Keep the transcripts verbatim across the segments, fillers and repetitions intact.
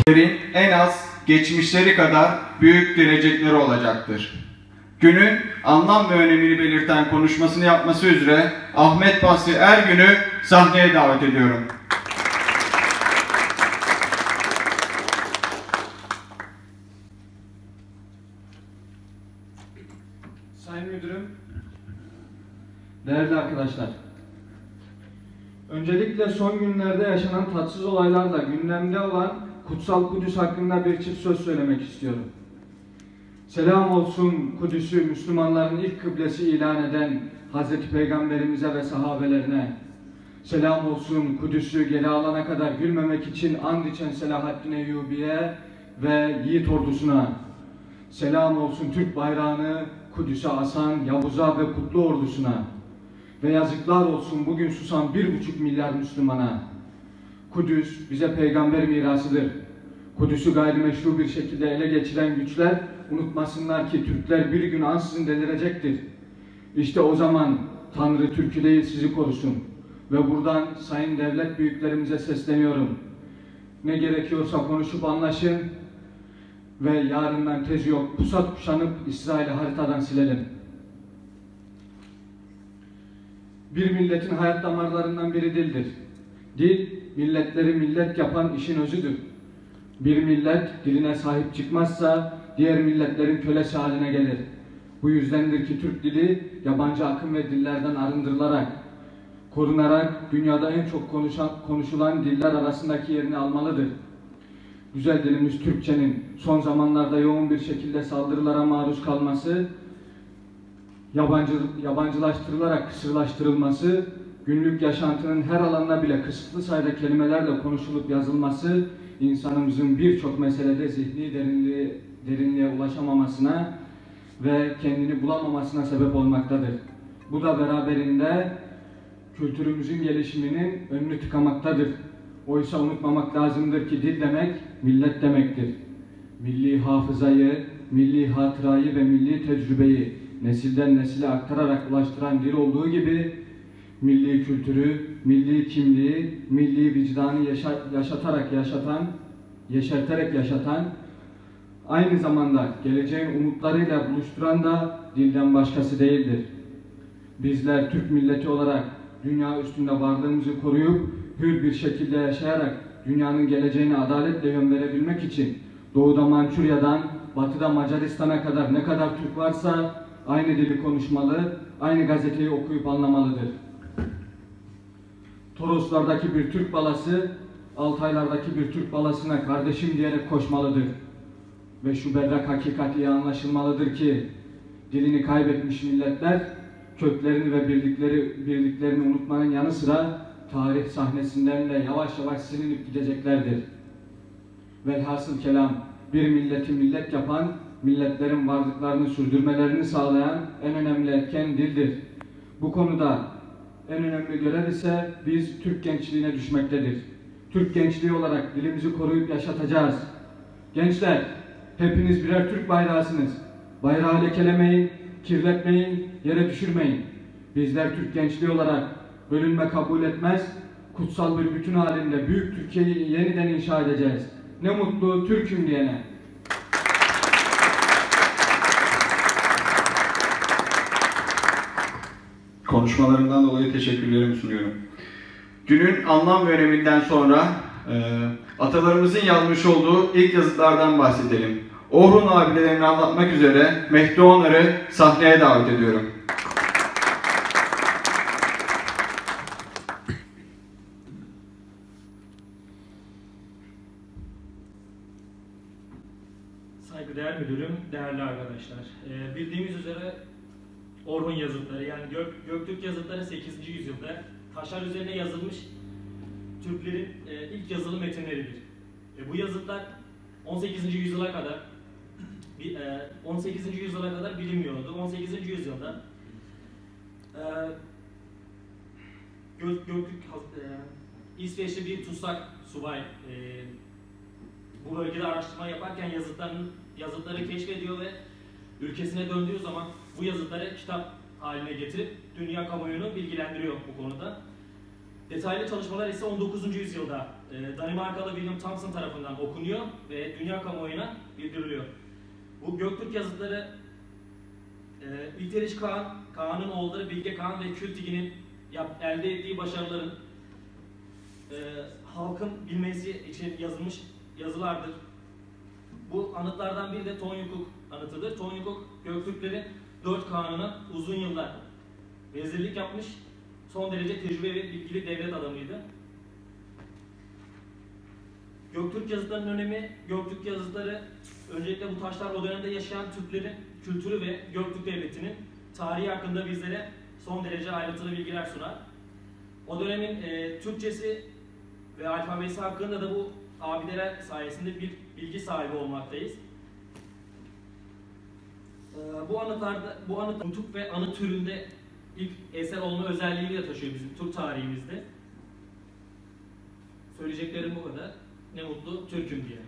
en az geçmişleri kadar büyük gelecekleri olacaktır. Günün anlam ve önemini belirten konuşmasını yapması üzere Ahmet Basri Ergün'ü sahneye davet ediyorum. Sayın Müdürüm, değerli arkadaşlar, öncelikle son günlerde yaşanan tatsız olaylarla gündemde olan Kutsal Kudüs hakkında bir çift söz söylemek istiyorum. Selam olsun Kudüs'ü Müslümanların ilk kıblesi ilan eden Hazreti Peygamberimize ve sahabelerine. Selam olsun Kudüs'ü geri alana kadar gülmemek için and içen Selahaddin Eyyubi'ye ve Yiğit ordusuna. Selam olsun Türk bayrağını Kudüs'e asan Yavuz'a ve Kutlu ordusuna. Ve yazıklar olsun bugün susan bir buçuk milyar Müslümana. Kudüs bize peygamber mirasıdır. Kudüs'ü gayrimeşru bir şekilde ele geçiren güçler unutmasınlar ki Türkler bir gün ansızın delirecektir. İşte o zaman Tanrı Türk'ü değil sizi korusun. Ve buradan sayın devlet büyüklerimize sesleniyorum. Ne gerekiyorsa konuşup anlaşın ve yarından tezi yok pusat kuşanıp İsrail'i haritadan silelim. Bir milletin hayat damarlarından biri dildir. Dil, milletleri millet yapan işin özüdür. Bir millet diline sahip çıkmazsa diğer milletlerin kölesi haline gelir. Bu yüzdendir ki Türk dili yabancı akım ve dillerden arındırılarak, korunarak dünyada en çok konuşan, konuşulan diller arasındaki yerini almalıdır. Güzel dilimiz Türkçenin son zamanlarda yoğun bir şekilde saldırılara maruz kalması, yabancı, yabancılaştırılarak kısırlaştırılması, günlük yaşantının her alanına bile kısıtlı sayıda kelimelerle konuşulup yazılması, insanımızın birçok meselede zihni derinliğe, derinliğe ulaşamamasına ve kendini bulamamasına sebep olmaktadır. Bu da beraberinde kültürümüzün gelişiminin önünü tıkamaktadır. Oysa unutmamak lazımdır ki dil demek, millet demektir. Milli hafızayı, milli hatırayı ve milli tecrübeyi nesilden nesile aktararak ulaştıran dil olduğu gibi, milli kültürü, milli kimliği, milli vicdanı yaşa yaşatarak yaşatan, yeşerterek yaşatan, aynı zamanda geleceğin umutlarıyla buluşturan da dilden başkası değildir. Bizler Türk milleti olarak dünya üstünde varlığımızı koruyup, hür bir şekilde yaşayarak dünyanın geleceğine adaletle yön verebilmek için Doğu'da Mançurya'dan Batı'da Macaristan'a kadar ne kadar Türk varsa aynı dili konuşmalı, aynı gazeteyi okuyup anlamalıdır. Toroslardaki bir Türk balası, Altaylardaki bir Türk balasına kardeşim diyerek koşmalıdır. Ve şu berrak hakikat iyi anlaşılmalıdır ki dilini kaybetmiş milletler köklerini ve birlikleri, birliklerini unutmanın yanı sıra tarih sahnesinden de yavaş yavaş silinip gideceklerdir. Velhasıl kelam bir milleti millet yapan, milletlerin varlıklarını sürdürmelerini sağlayan en önemli etken dildir. Bu konuda en önemli görev ise biz Türk gençliğine düşmektedir. Türk gençliği olarak dilimizi koruyup yaşatacağız. Gençler, hepiniz birer Türk bayrağısınız. Bayrağı lekelemeyin, kirletmeyin, yere düşürmeyin. Bizler Türk gençliği olarak bölünme kabul etmez, kutsal bir bütün halinde büyük Türkiye'yi yeniden inşa edeceğiz. Ne mutlu Türk'üm diyene. Konuşmalarından dolayı teşekkürlerimi sunuyorum. Günün anlam ve öneminden sonra e, atalarımızın yazmış olduğu ilk yazıtlardan bahsedelim. Orhun abilerini anlatmak üzere Mehdi Onar'ı sahneye davet ediyorum. Saygıdeğer müdürüm, değerli arkadaşlar. Ee, bildiğimiz üzere Orhun yazıtları yani Gök, Göktürk yazıtları sekizinci yüzyılda taşlar üzerine yazılmış Türklerin e, ilk yazılı metinleridir. E, bu yazıtlar on sekizinci yüzyıla kadar e, on sekizinci yüzyıla kadar bilinmiyordu. on sekizinci yüzyılda e, Gök, Göktürk e, İsveçli bir tutsak subay e, bu bölgede araştırma yaparken yazıtların yazıtları keşfediyor ve ülkesine döndüğü zaman bu yazıtları kitap haline getirip dünya kamuoyunu bilgilendiriyor bu konuda. Detaylı çalışmalar ise on dokuzuncu yüzyılda e, Danimarkalı William Thomson tarafından okunuyor ve dünya kamuoyuna bildiriliyor. Bu Göktürk yazıtları e, İlteriş Kağan, Kağan'ın oğulları Bilge Kağan ve Kültigi'nin elde ettiği başarıların e, halkın bilmesi için yazılmış yazılardır. Bu anıtlardan biri de Tonyukuk anıtıdır. Tonyukuk, Göktürklerin dört kağanına uzun yıllar vezirlik yapmış, son derece tecrübeli ve bilgili devlet adamıydı. Göktürk yazıtlarının önemi, Göktürk yazıtları öncelikle bu taşlar o dönemde yaşayan Türklerin kültürü ve Göktürk devletinin tarihi hakkında bizlere son derece ayrıntılı bilgiler sunar. O dönemin e, Türkçesi ve alfabesi hakkında da bu abideler sayesinde bir bilgi sahibi olmaktayız. E, bu anıtlarda, bu anıt nutuk ve anıt türünde ilk eser olma özelliğini de taşıyor bizim Türk tarihimizde. Söyleyeceklerim bu kadar. Ne mutlu Türk'üm diye.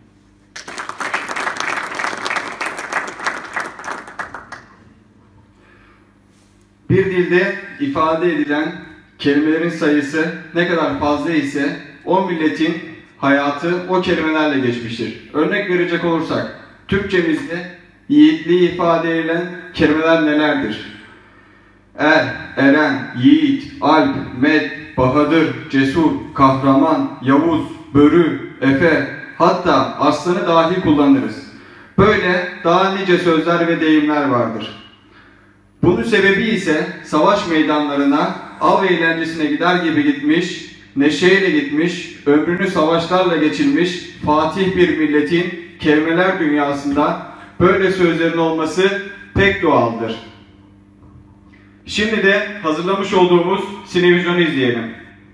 Bir dilde ifade edilen kelimelerin sayısı ne kadar fazla ise o milletin hayatı o kelimelerle geçmiştir. Örnek verecek olursak, Türkçemizde yiğitliği ifade edilen kelimeler nelerdir? Er, eren, yiğit, alp, med, bahadır, cesur, kahraman, yavuz, börü, efe, hatta aslanı dahi kullanırız. Böyle daha nice sözler ve deyimler vardır. Bunun sebebi ise savaş meydanlarına av eğlencesine gider gibi gitmiş, neşeyle gitmiş, ömrünü savaşlarla geçirmiş fatih bir milletin kelimeler dünyasında böyle sözlerin olması pek doğaldır. Şimdi de hazırlamış olduğumuz sinevizyonu izleyelim.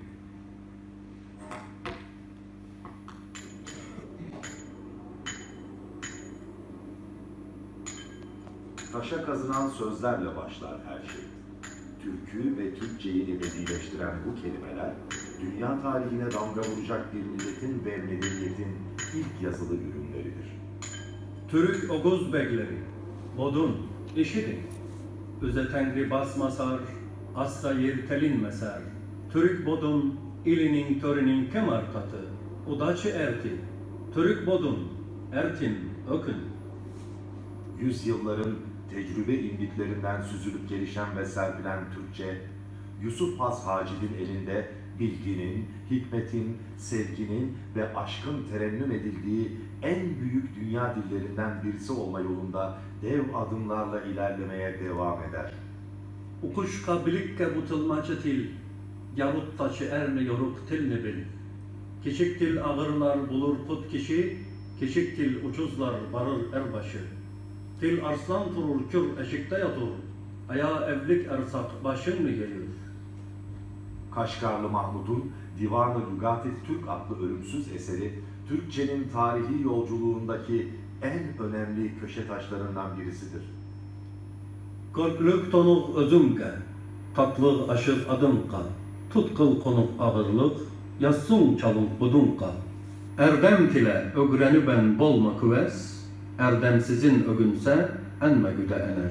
Taşa kazınan sözlerle başlar her şey. Türk'ü ve Türkçeyi ebedileştiren bu kelimeler, dünya tarihine damga vuracak bir milletin ve medeniyetin ilk yazılı ürünleridir. Türk Oğuz Begleri, Bodun, işidin. Öze tengri basmasar, asla yer telinmeser. Türk Bodun, ilinin törünün kemarkatı, udaçı erti. Türk Bodun, ertin, ökün. Yüzyılların tecrübe imdiklerinden süzülüp gelişen ve serpilen Türkçe, Yusuf Has Hacı'nın elinde bilginin, hikmetin, sevginin ve aşkın terennüm edildiği en büyük dünya dillerinden birisi olma yolunda dev adımlarla ilerlemeye devam eder. Ukuşka bilikke butulmacı til, yarut taşı erne yoruk tilni bil. Kiçik til ağırlar bulur put kişi, kiçik til ucuzlar varır erbaşı. Til arslan turur kür eşikte yatur, ayağa evlik ersak başın mı gelir? Kaşgarlı Mahmud'un Divan-ı Lügat-ı Türk adlı ölümsüz eseri, Türkçenin tarihi yolculuğundaki en önemli köşe taşlarından birisidir. Korkluk tonuk özümke, tatlı aşır adımka, tutkul konuk ağırlık, yassın çalın budunka. Erdem tile ögreni ben bolma küves, erdemsizin ögünse enme güde ener.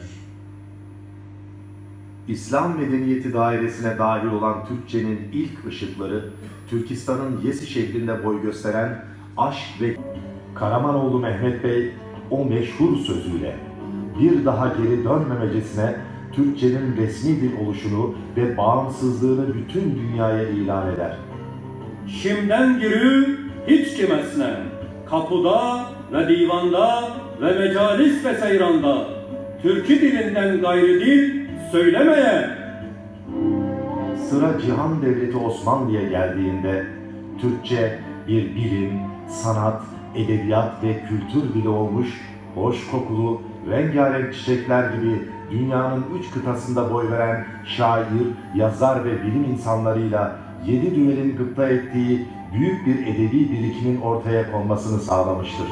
İslam medeniyeti dairesine dahil olan Türkçenin ilk ışıkları, Türkistan'ın Yesi şehrinde boy gösteren aşk ve Karamanoğlu Mehmet Bey o meşhur sözüyle bir daha geri dönmemecesine Türkçenin resmi dil oluşunu ve bağımsızlığını bütün dünyaya ilan eder. Şimden giri hiç kimesine, kapıda ve divanda ve mecalis ve seyranda, Türkü dilinden gayrı dil söylemeye. Sıra Cihan Devleti Osmanlı'ya geldiğinde Türkçe bir bilim, sanat, edebiyat ve kültür dili olmuş, hoş kokulu, rengarenk çiçekler gibi dünyanın üç kıtasında boy veren şair, yazar ve bilim insanlarıyla yedi düelin gıpta ettiği büyük bir edebi birikimin ortaya konmasını sağlamıştır.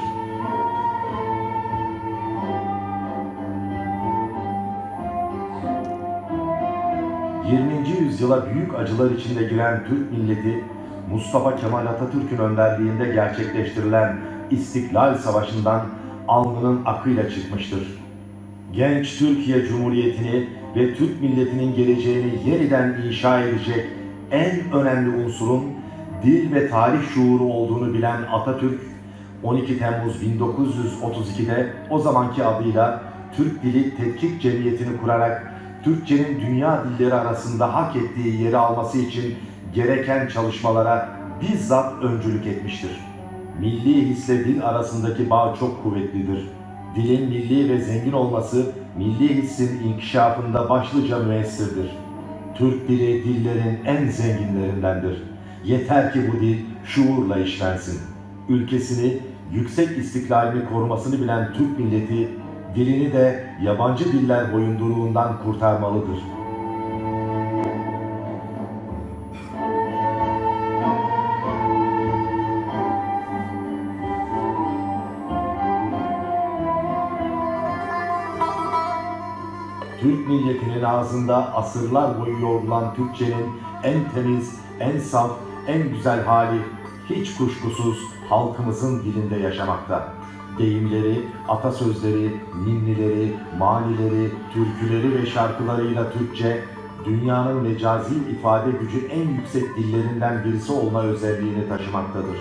yirminci yüzyıla büyük acılar içinde giren Türk milleti, Mustafa Kemal Atatürk'ün önderliğinde gerçekleştirilen İstiklal Savaşı'ndan alnının akıyla çıkmıştır. Genç Türkiye Cumhuriyeti'ni ve Türk milletinin geleceğini yeniden inşa edecek en önemli unsurun dil ve tarih şuuru olduğunu bilen Atatürk, on iki Temmuz bin dokuz yüz otuz iki'de o zamanki adıyla Türk Dili Tetkik Cemiyeti'ni kurarak Türkçenin dünya dilleri arasında hak ettiği yeri alması için gereken çalışmalara bizzat öncülük etmiştir. Milli hisle dil arasındaki bağ çok kuvvetlidir. Dilin milli ve zengin olması, milli hissin inkişafında başlıca müessirdir. Türk dili dillerin en zenginlerindendir. Yeter ki bu dil şuurla işlensin. Ülkesini, yüksek istiklalini korumasını bilen Türk milleti, dilini de yabancı diller boyunduruğundan kurtarmalıdır. Türk milletinin ağzında asırlar boyu yoğrulan Türkçenin en temiz, en saf, en güzel hali hiç kuşkusuz halkımızın dilinde yaşamakta. Deyimleri, atasözleri, ninnileri, manileri, türküleri ve şarkılarıyla Türkçe, dünyanın mecazi ifade gücü en yüksek dillerinden birisi olma özelliğini taşımaktadır.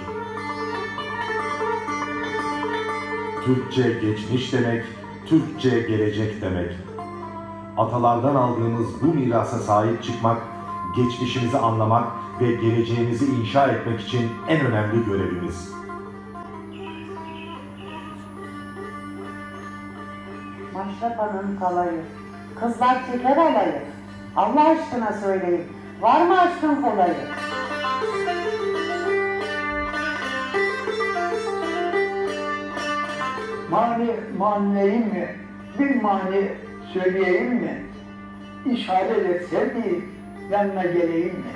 Türkçe geçmiş demek, Türkçe gelecek demek. Atalardan aldığımız bu mirasa sahip çıkmak, geçmişimizi anlamak ve geleceğimizi inşa etmek için en önemli görevimiz. Maşrapa'nın kalayı, kızlar çeker alayı. Allah aşkına söyleyin, var mı aşkın kolayı? Mani manileyim mi? Bir mani söyleyeyim mi? İşaret et sevdiğim, yanına geleyim mi?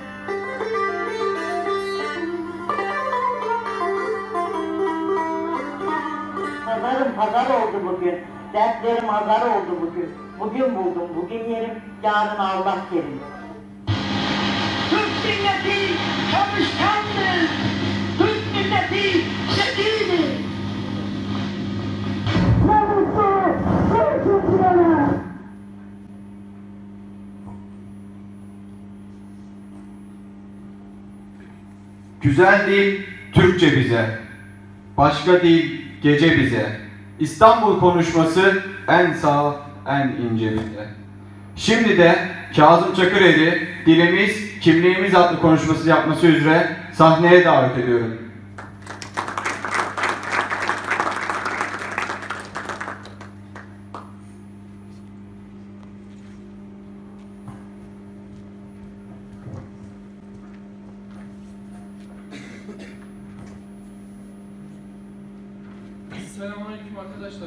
Pazarım pazar oldu bugün, dertlerim azar oldu bugün. Bugün buldum, bugün yerim, yarın Allah kerim. Türk milleti çalışkandır, Türk milleti zekidir. Ne mutlu Türk'üm bana. Güzel dil Türkçe bize, başka dil gece bize. İstanbul konuşması en sağ, en ince bize. Şimdi de Kazım Çakırer'i Dilimiz, Kimliğimiz adlı konuşması yapması üzere sahneye davet ediyorum. Selamünaleyküm arkadaşlar.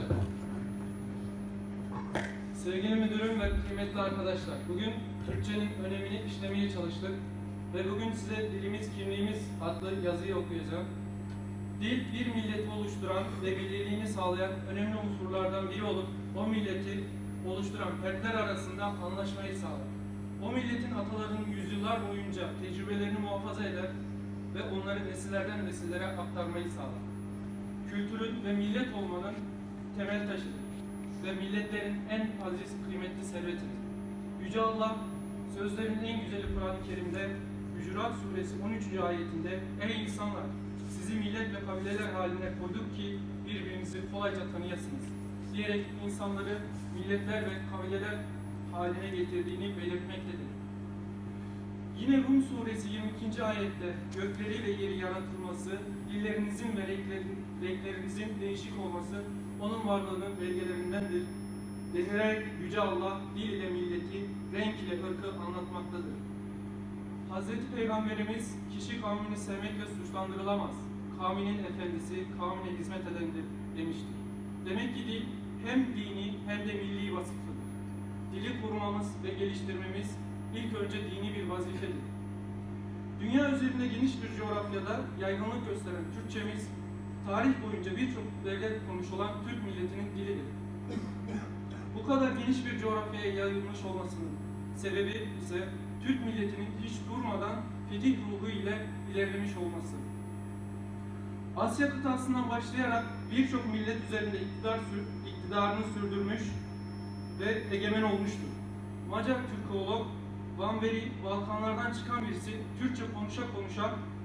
Sevgili müdürüm ve kıymetli arkadaşlar, bugün Türkçenin önemini işlemeye çalıştık ve bugün size Dilimiz, Kimliğimiz adlı yazıyı okuyacağım. Dil, bir milleti oluşturan ve birliğini sağlayan önemli unsurlardan biri olup o milleti oluşturan fertler arasında anlaşmayı sağlar. O milletin atalarının yüzyıllar boyunca tecrübelerini muhafaza eder ve onları nesillerden nesillere aktarmayı sağlar. Kültürün ve millet olmanın temel taşıdır ve milletlerin en aziz, kıymetli servetidir. Yüce Allah, sözlerin en güzeli Kur'an-ı Kerim'de, Hucurat Suresi on üçüncü ayetinde, "Ey insanlar! Sizi millet ve kabileler haline koyduk ki birbirinizi kolayca tanıyasınız," diyerek insanları milletler ve kabileler haline getirdiğini belirtmektedir. Yine Rum Suresi yirmi ikinci ayette gökleri ve yeri yaratılması, dillerinizin ve renklerin, renklerinizin değişik olması onun varlığının belgelerindendir denilerek Yüce Allah dil ile milleti, renk ile ırkı anlatmaktadır. Hazreti Peygamberimiz kişi kavmini sevmekle suçlandırılamaz. Kavminin efendisi, kavmine hizmet edendir demiştir. Demek ki dil hem dini hem de milli vasıflıdır. Dili korumamız ve geliştirmemiz ilk önce dini bir vazifedir. Dünya üzerinde geniş bir coğrafyada yaygınlık gösteren Türkçemiz, tarih boyunca birçok devlet kurmuş olan Türk milletinin dilidir. Bu kadar geniş bir coğrafyaya yayılmış olmasının sebebi ise Türk milletinin hiç durmadan fetih ruhu ile ilerlemiş olması. Asya kıtasından başlayarak birçok millet üzerinde iktidar, iktidarını sürdürmüş ve egemen olmuştur. Macar Türkolog Van Veri, Balkanlardan çıkan birisi Türkçe konuşa konuşa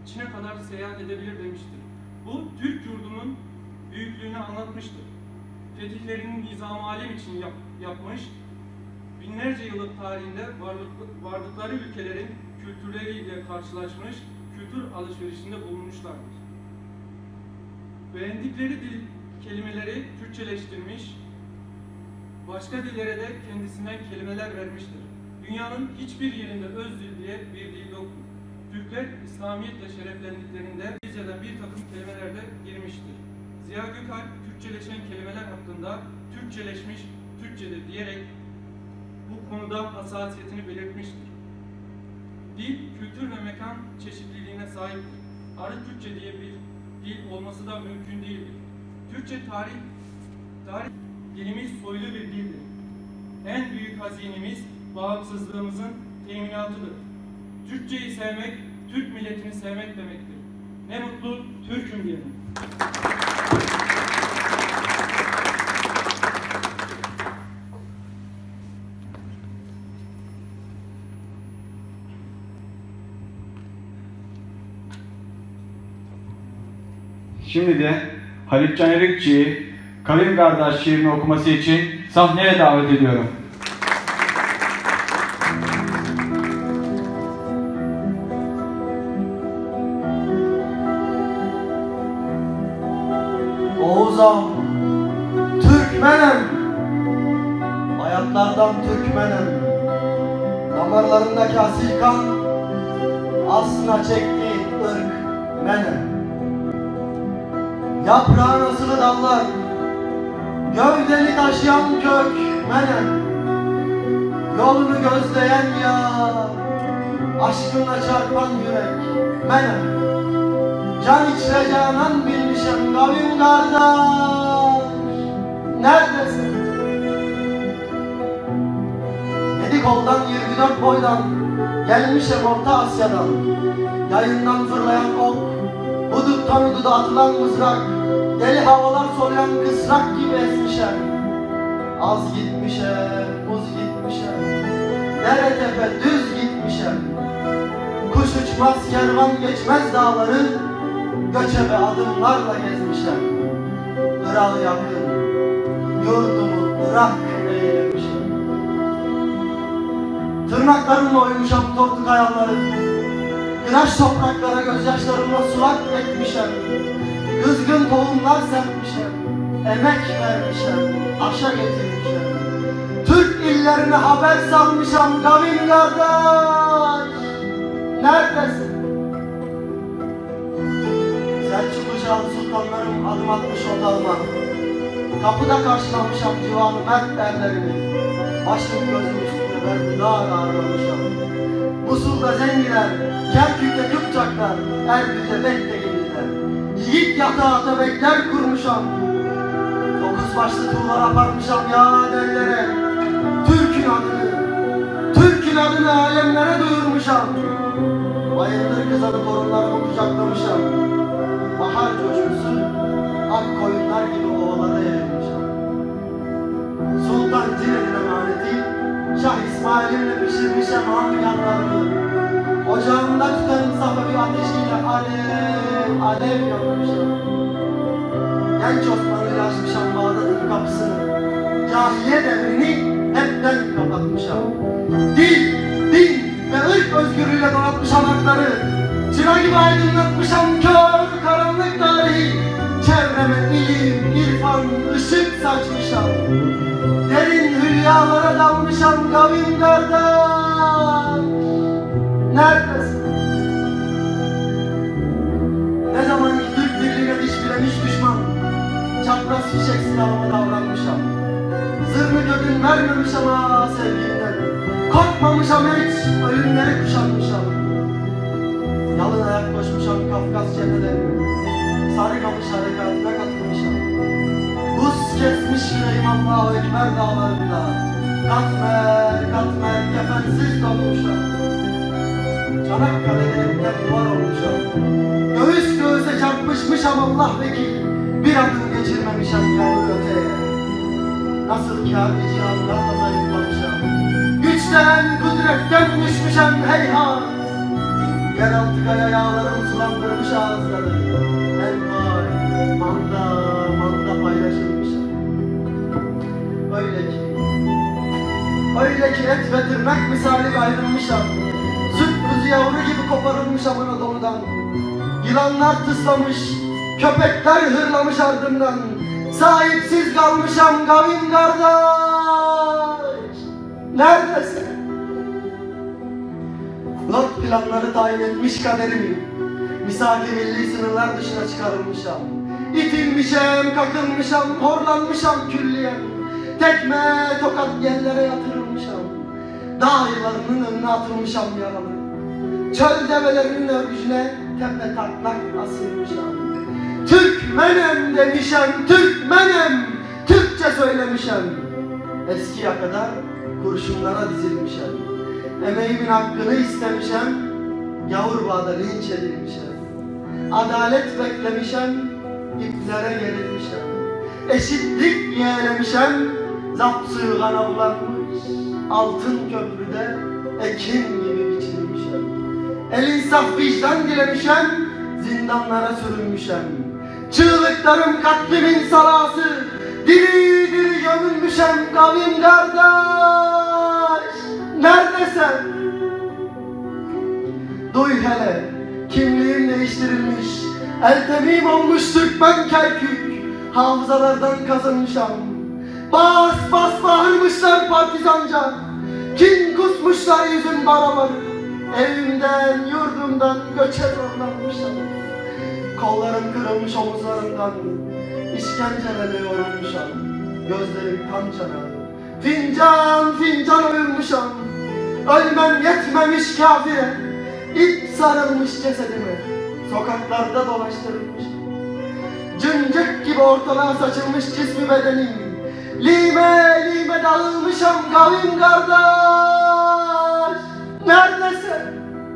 Çin'e kadar seyahat edebilir demiştir. Bu Türk yurdunun büyüklüğünü anlatmıştır. Fetihlerinin nizam-ı alem için yap, yapmış, binlerce yıllık tarihinde varlık, vardıkları ülkelerin kültürleriyle karşılaşmış, kültür alışverişinde bulunmuşlardır. Beğendikleri dil kelimeleri Türkçeleştirmiş, başka dillere de kendisinden kelimeler vermiştir. Dünyanın hiçbir yerinde öz dil diye bir dil yoktur. Türkler İslamiyetle şereflendiklerinde İngilizceden bir takım kelimeler de girmiştir. Ziya Gökalp, Türkçeleşen kelimeler hakkında Türkçeleşmiş, Türkçedir diyerek bu konuda hassasiyetini belirtmiştir. Dil, kültür ve mekan çeşitliliğine sahiptir. Arı Türkçe diye bir dil olması da mümkün değildir. Türkçe tarih, tarih dilimiz soylu bir dildir. En büyük hazinemiz bağımsızlığımızın teminatıdır. Türkçeyi sevmek, Türk milletini sevmek demektir. Ne mutlu Türk'üm diyelim. Şimdi de Halit Can Erikçi'yi Kavim Kardeş şiirini okuması için sahneye davet ediyorum. Oğuz'am, Türkmenem, hayatlardan Türkmenem, damarlarındaki asil kan, aslına çektiğin ırk menem. Yaprağın asılı dallar, gövdeni taşıyan kök menem. Yolunu gözleyen yar, aşkınla çarpan yürek menem. Can içre canan bilmişem kavim kardeş, neredesin? Yedi koldan yirmi dört boydan, gelmişem Orta Asya'dan. Yayından fırlayan ok, huduttan hududa atılan mızrak, deli havalar soluyan kısrak gibi esmişem. Az gitmişem, muz gitmişem, dere tepe düz gitmişem. Kuş uçmaz, kervan geçmez dağları, göçebe adımlarla gezmişem. Irak'a yakın, yurdumu Irak eylemişem. Tırnaklarımla oymuşam tortu kayaları, güneş topraklara gözyaşlarımla sulak etmişem. Kızgın tohumlar serpmişem, emek vermişem, aşa getirmişem. Türk illerine haber salmışam kavim kardeş, neredesin? Selçuklu Şahı sultanlarım adım atmış otağıma. Kapıda karşılamışam civanı mert erlerini. Başım gözüm üstünde ben dar ağırlamışam. Musul'da zengiler, Kerkük'te Kıpçaklar, Erbil'de Bekteginliler. Yiğit yatağı atabekler kurmuşam. Dokuz başlı tuğlar aparmışam ya dellere. Türk'ün adını, Türk'ün adını alemlere duyurmuşam. Bayındır kızanı torunlarımı kucaklamışam. Bahar coşkusu, ak koyunlar gibi ovalara yayılmışam. Sultan Cine'nin emaneti, Şah İsmail'imle pişirmişem hamiyanlarımı. Ocağımda tüten safa bir ateşiyle alev, alev yanmışam. Genç Osmanlı'yla açmışam Bağdat'ın kapısını. Cahiliye devrini hepten kapatmışam. Dil, din ve ırk özgürlüğüyle donatmışam hakları. Çıra gibi aydınlatmışam kör karanlık tarihi. Çevreme ilim, irfan, ışık saçmışam. Derin hülyalara dalmışam kavim kardeş, neredesin? Ne zaman ki Türk birliğine diş bilemiş düşman, çapraz fişek silahıma davranmışam. Zırnı gödün vermemişam ha sevgilimden. Korkmamışam hiç, ölümleri kuşanmışam. Yalın ayak koşmuşam Kafkas cephelerine. Sarıkamış harekatına katılmışam. Buz kesmiş yüreğim Allahu Ekber dağlarında. Katmer, katmer, kefensiz donmuşam. Çanakkale'de elimden duvar olmuşam. Göğüs göğüse çarpışmışam Allah vekil. Bir adım geçirmemişem yavru öteye. Nasıl ki harbi cihanlarla zayıflamışam. Güçten, kudretten düşmüşem heyhat. Yeraltı kaya yağlarım sulandırmış ağızları. Envai, manda, manda paylaşılmış. Öyle ki, öyle ki et ve tırnak misali ayrılmışam. Süt kuzu yavru gibi koparılmışam Anadolu'dan. Yılanlar tıslamış, köpekler hırlamış ardımdan. Sahipsiz kalmışam kavim kardeş. Neredesin? Lot planları tayin etmiş kaderimi. Misaki milli sınırlar dışına çıkarılmışam. İtilmişem, kakılmışam, horlanmışam külliyen. Tekme tokat yerlere yatırılmışam. Dağ yılanının önüne atılmışam yaralı. Çöl develerinin örgücüne tepe taklak asılmışam. Türkmenem demişem, Türkmenem, Türkçe söylemişem. Eskiye kadar kurşunlara dizilmişem. Emeğimin hakkını istemişem, Yavurbağ'da linç edilmişem. Adalet beklemişem, iplere gerilmişem. Eşitlik yeğlemişem, zapsı kana bulanmış. Altın köprüde ekin gibi biçilmişem. El insaf vicdan dilemişem, zindanlara sürülmüşem. Çığlıklarım katlimin salası, diri diri gömülmüşem kavim kardeş. Neredesin? Duy hele, kimliğim değiştirilmiş, eltemim olmuş Türkmen Kerkük. Hafızalardan kazanmışam. Bas bas bağırmışlar partizanca, kin kusmuşlar yüzüm barabarı. Evimden, yurdumdan göçe zorlanmışam. Kollarım kırılmış omuzlarımdan, işkencelerle yorulmuşam. Gözlerim kan çanağı, fincan fincan uyumuşam. Ölmem yetmemiş kafire, ip sarılmış cesedime. Sokaklarda dolaştırılmışam. Cıncık gibi ortalığa saçılmış cismi bedenim. Lime lime dağılmışam kavim kardeş. Neredesin?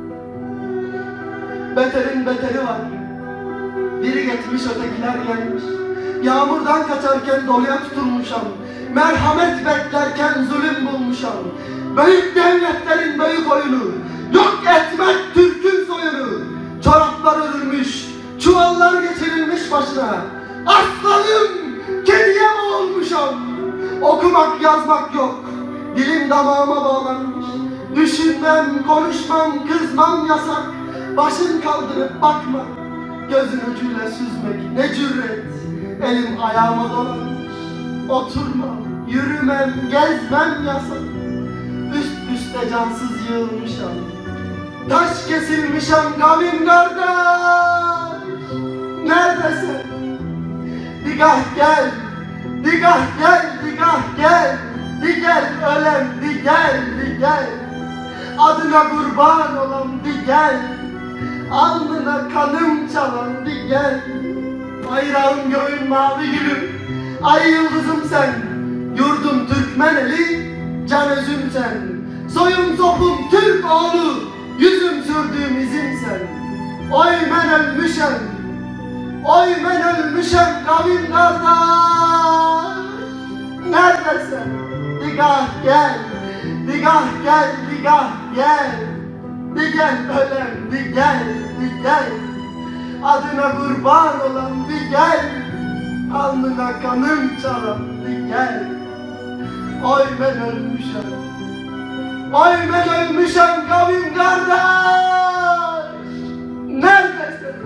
Beterin beteri var. Biri gitmiş ötekiler gelmiş. Yağmurdan kaçarken doluya tutulmuşam. Merhamet beklerken zulüm bulmuşam. Büyük devletlerin büyük oyunu, yok etmek Türk'ün soyunu. Çoraplar örülmüş, çuvallar geçirilmiş başına. Aslanım, kediye mi olmuşam? Okumak yazmak yok, dilim damağıma bağlanmış. Düşünmem, konuşmam, kızmam yasak. Başın kaldırıp bakma, gözün ucuyla süzmek ne cüret. Elim ayağıma dolanmış. Oturmam, yürümem, gezmem yasak. Üst üste cansız yığılmışam. Taş kesilmişam kavim kardeş. Neredesin? Digah gel, digah gel, digah gel. Di gel ölem, di gel, di gel. Adına kurban olan di gel. Alnına kanım çalan di gel. Bayrağım göğün mavi gülüm, ay yıldızım sen. Yurdum Türkmeneli, can özüm sen. Soyum sopum Türk oğlu, yüzüm sürdüğüm izim sen. Oy men ölmüşem, oy men ölmüşem kavim kardeş. Neredesin? Digah gel, digah gel, digah gel. Di gel ölem, di gel, di gel. Adına kurban olan di gel. Alnına kanım çalan di gel. Oy ben ölmüşem, oy ben ölmüşem kavim kardeş. Neredesin?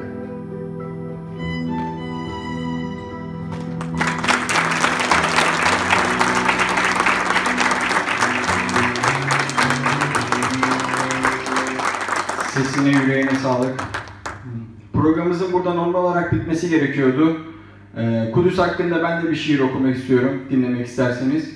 Sesine, yüreğine sağlık. Programımızın burada normal olarak bitmesi gerekiyordu. Ee, Kudüs hakkında ben de bir şiir okumak istiyorum, dinlemek isterseniz.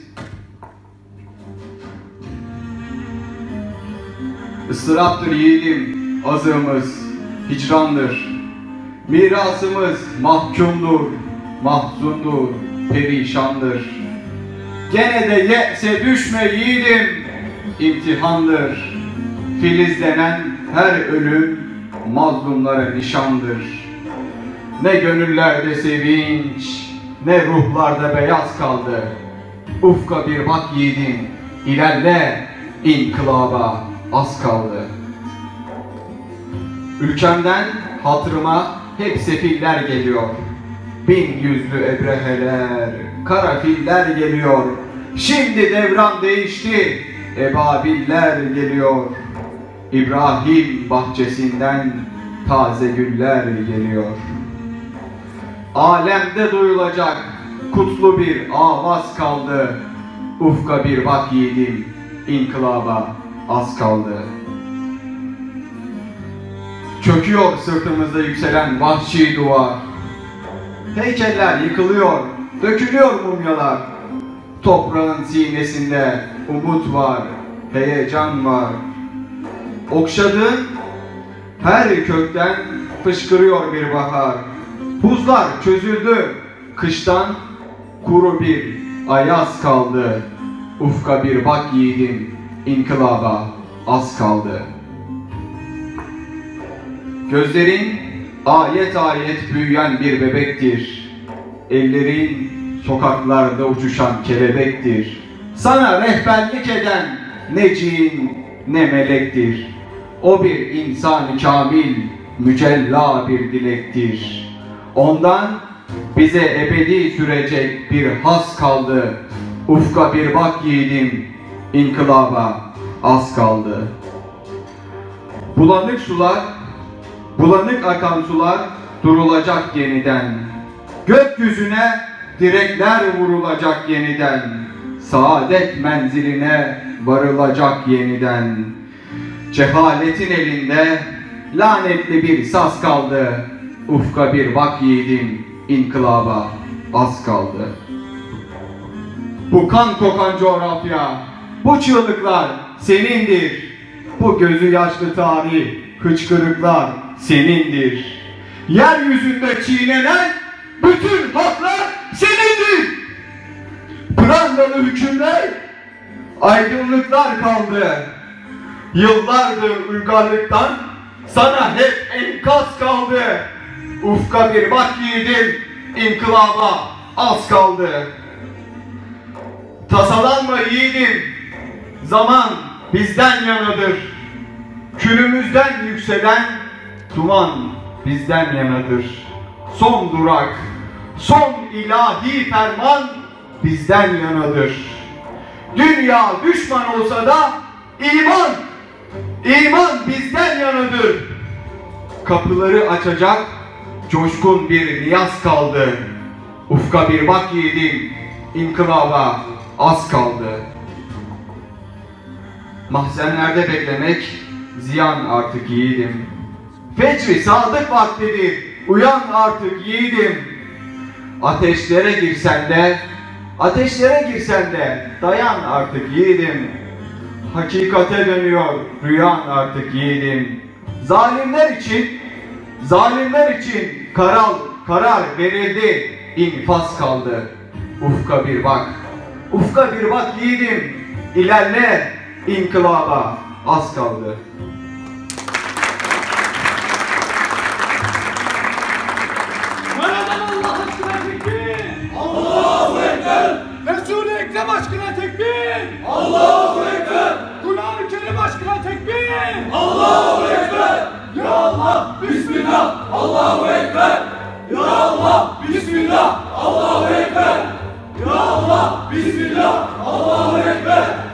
Istıraptır yiğidim, azığımız, hicrandır. Mirasımız mahkumdur, mahzundur, perişandır. Gene de yekse düşme yiğidim, imtihandır. Filizlenen her ölüm mazlumlara nişandır. Ne gönüllerde sevinç, ne ruhlarda beyaz kaldı. Ufka bir bak yiğidim, ilerle, inkılaba az kaldı. Ülkemden hatırıma hep sefiller geliyor. Bin yüzlü ebreheler, kara filler geliyor. Şimdi devran değişti, ebabiller geliyor. İbrahim bahçesinden taze güller geliyor. Alemde duyulacak kutlu bir avaz kaldı. Ufka bir bak yiğidim, inkılaba az kaldı. Çöküyor sırtımızda yükselen vahşi duvar. Heykeller yıkılıyor, dökülüyor mumyalar. Toprağın sinesinde umut var, heyecan var. Okşadığın her kökten fışkırıyor bir bahar. Buzlar çözüldü, kıştan kuru bir ayaz kaldı. Ufka bir bak yiğidim, inkılaba az kaldı. Gözlerin ayet ayet büyüyen bir bebektir. Ellerin sokaklarda uçuşan kelebektir. Sana rehberlik eden ne cin ne melektir. O bir insan kamil, mücella bir dilektir. Ondan bize ebedi sürecek bir has kaldı. Ufka bir bak yiğidim, inkılaba az kaldı. Bulanık sular, bulanık akan sular durulacak yeniden. Gökyüzüne direkler vurulacak yeniden. Saadet menziline varılacak yeniden. Cehaletin elinde lanetli bir saz kaldı. Ufka bir bak yiğidim, inkılaba az kaldı. Bu kan kokan coğrafya, bu çığlıklar senindir. Bu gözü yaşlı tarih, hıçkırıklar senindir. Yeryüzünde çiğnenen bütün haklar senindir. Prangalı hükümler, aydınlıklar kaldı. Yıllardır uygarlıktan sana hep enkaz kaldı. Ufka bir bak yiğidim, inkılaba az kaldı. Tasalanma yiğidim, zaman bizden yanadır. Külümüzden yükselen duman bizden yanadır. Son durak, son ilahi ferman bizden yanadır. Dünya düşman olsa da iman, iman bizden yanadır. Kapıları açacak coşkun bir niyaz kaldı. Ufka bir bak yiğidim, inkılaba az kaldı. Mahzenlerde beklemek ziyan artık yiğidim. Fecri sadık vaktidir, uyan artık yiğidim. Ateşlere girsen de, ateşlere girsen de dayan artık yiğidim. Hakikate dönüyor rüyan artık yiğidim. Zalimler için, zalimler için karar, karar verildi, infaz kaldı. Ufka bir bak, ufka bir bak yiğidim, ilerle, inkılaba az kaldı. Maradan Allah aşkına tekbir! Allahu Ekber! Resul-i Ekrem aşkına tekbir! Allahu Ekber! Kur'an-ı Kerim aşkına tekbir! Allahu Ekber! Ya Allah! Bismillah! Allahu Ekber! Ya Allah! Bismillah! Allahu Ekber! Ya Allah! Bismillah! Allahu Ekber!